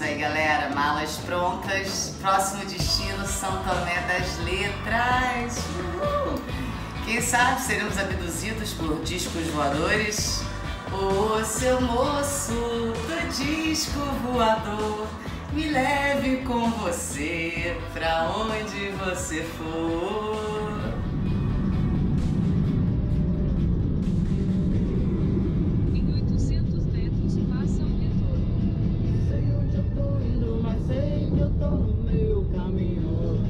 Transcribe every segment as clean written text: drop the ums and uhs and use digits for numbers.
aí, galera, malas prontas, próximo destino São Tomé das Letras. Quem sabe seremos abduzidos por discos voadores? Ô seu moço do disco voador, me leve com você pra onde você for. Em 800 metros, faça um retorno. Sei onde eu tô indo, mas sei que eu tô no meu caminho.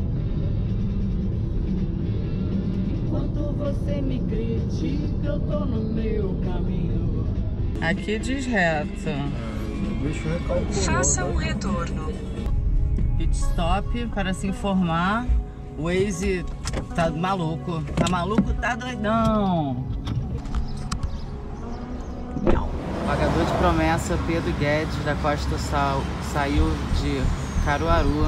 Enquanto você me critica, eu tô no meu caminho. Aqui diz reto. Faça um retorno. Pit stop para se informar. O Waze tá maluco. Tá maluco, tá doidão. Pagador de promessa Pedro Guedes da Costa saiu de Caruaru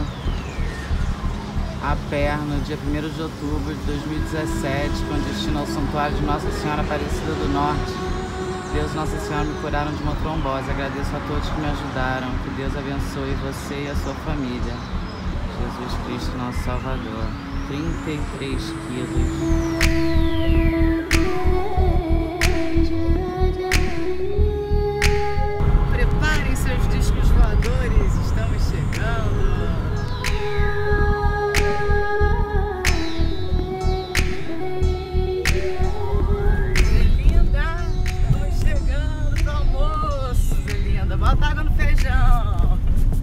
a pé no dia 1º de outubro de 2017 com destino ao Santuário de Nossa Senhora Aparecida do Norte. Deus e Nossa Senhora me curaram de uma trombose. Agradeço a todos que me ajudaram. Que Deus abençoe você e a sua família. Jesus Cristo, nosso Salvador. 33 quilos. Preparem seus discos voadores. Estamos chegando. Bota água no feijão.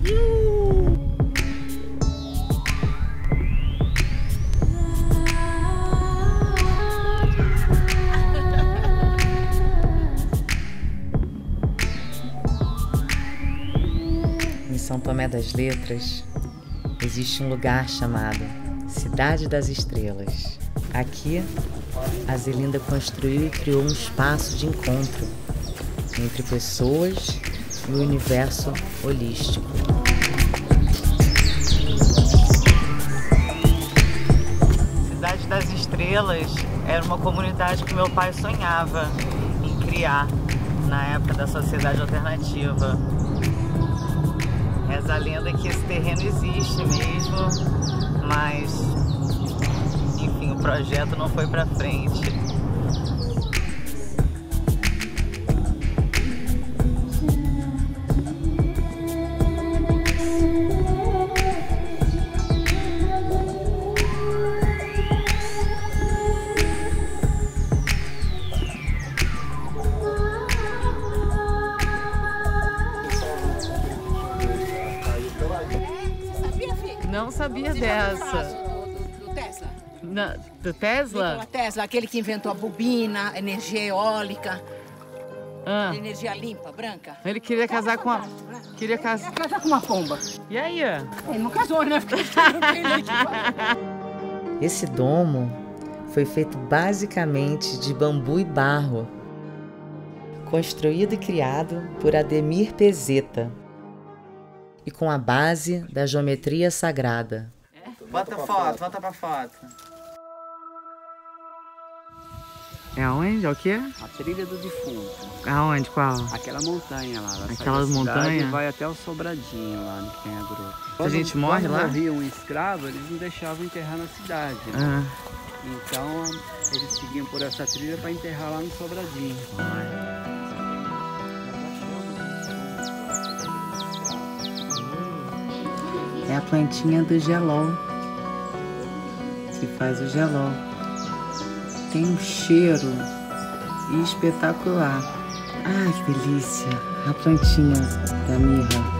Em São Tomé das Letras existe um lugar chamado Cidade das Estrelas. Aqui, a Zelinda construiu e criou um espaço de encontro entre pessoas e o universo holístico. Cidade das Estrelas era uma comunidade que meu pai sonhava em criar na época da sociedade alternativa. Reza a lenda que esse terreno existe mesmo, mas enfim, o projeto não foi pra frente. Não sabia dessa. Do Tesla. Do Tesla? Nikola Tesla, aquele que inventou a bobina, a energia eólica, energia limpa, branca. Ele queria casar com a... Queria casar com uma pomba. E aí? Ele não casou, né? Porque Esse domo foi feito basicamente de bambu e barro, construído e criado por Ademir Pezeta e com a base da geometria sagrada. Bota foto, volta pra foto. É aonde? É o quê? A trilha do defunto. Aonde? Qual? Aquela montanha lá. Aquela montanha? Vai até o Sobradinho lá no Penhagru. A gente morre lá? Quando havia um escravo, eles não deixavam enterrar na cidade. Né? Então eles seguiam por essa trilha para enterrar lá no Sobradinho. É a plantinha do gelol, que faz o gelol. Tem um cheiro espetacular. Ah, que delícia! A plantinha da mirra.